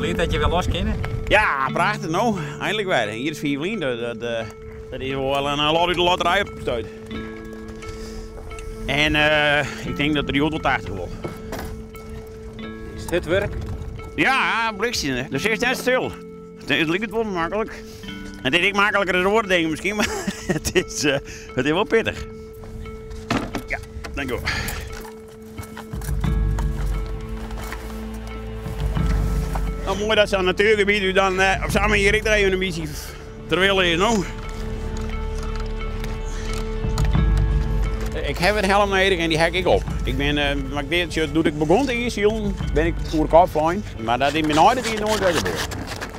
Vliet dat je wel los kennen? Ja, prachtig nou. Eindelijk weer. Hier is 4 vliegen. Dat is wel een lot uit de loterij opgestuurd. En ik denk dat er die auto 80 wordt. Is het werk? Ja, blikje. Dus is net stil. Het lijkt wel makkelijk. Het is niet makkelijker dan woorden denk ik misschien, maar het is wel pittig. Ja, dankjewel. Nou, mooi dat ze aan het natuurgebied u dan op samen hier ik er even een beetje terwijl je nou. Ik heb een helm nodig en die hek ik op. Ik ben, maar toen ik begon te ijszielen, ben ik voor de kop fijn. Maar dat in mijn huid is nooit weer gebeurd.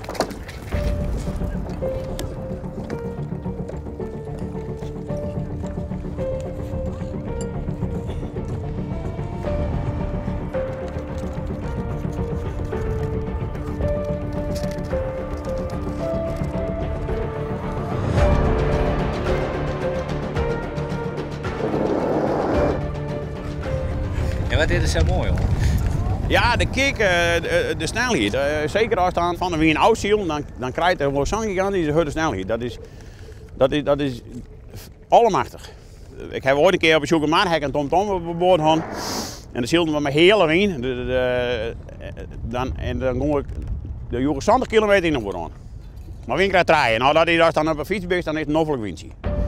En wat is er zo mooi hoor? Ja, de kick, de snelheid. Zeker als het van een oud ziel, dan krijg je wel zo'n gigantische harde snelheid. Dat is allemachtig. Ik heb ooit een keer op een zoekermaarhek een TomTom op boord gehad. En dan zielden we met heel erin. En dan ging ik de 70 kilometer in de boord aan. Maar wie krijgt draaien? Nou, dat is als dan op een fiets bent, dan is het een noffelijk windje.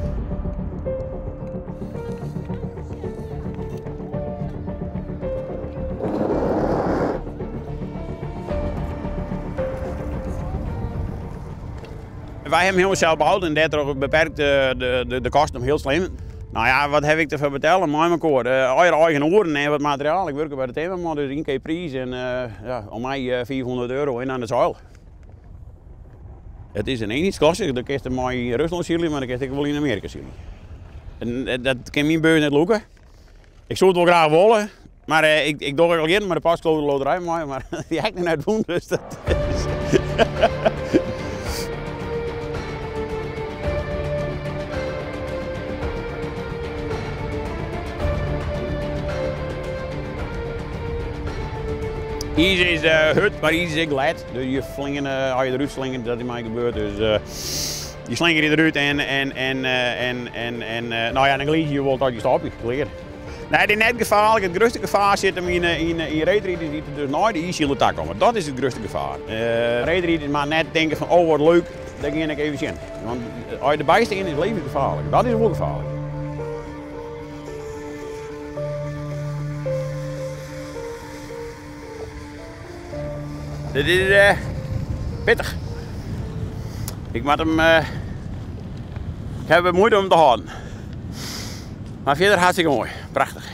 Wij hebben helemaal zelf behouden en daardoor beperkt de kosten om heel slim. Nou ja, wat heb ik ervoor betalen? Mooi mijn koor. Eigen oren en wat materiaal. Ik werk bij de themaman, dus 1 keer prijs en ja, om mij €400 in aan de zuil. Het is een iets klassiek. Dan kun je maar in Rusland zielen, maar dan kun je wel in Amerika zielen. En dat kan mijn beurs net lukken. Ik zou het wel graag willen, maar ik doe er al in, maar de pascode loterij maar die heb ik niet uit doen, dus dat is... Ijs is hut, maar ijs is glad. Dus je flingen, als je eruit slingert, dat is mij gebeurd. Dus je slinger je eruit en nou ja, dan glied je wel tot je stapje geleerd. Nee, het is net gevaarlijk. Het grootste gevaar zit hem in reetrijders die dus naar de ijszielen tak komen. Dat is het grootste gevaar. Reetrijders maar net denken van, oh wat leuk, daar ga ik even zien. Want als je erbij staat is levensgevaarlijk. Dat is wel gevaarlijk. Dit is pittig. Ik moet hem. Ik heb moeite om te houden. Maar verder hartstikke mooi. Prachtig.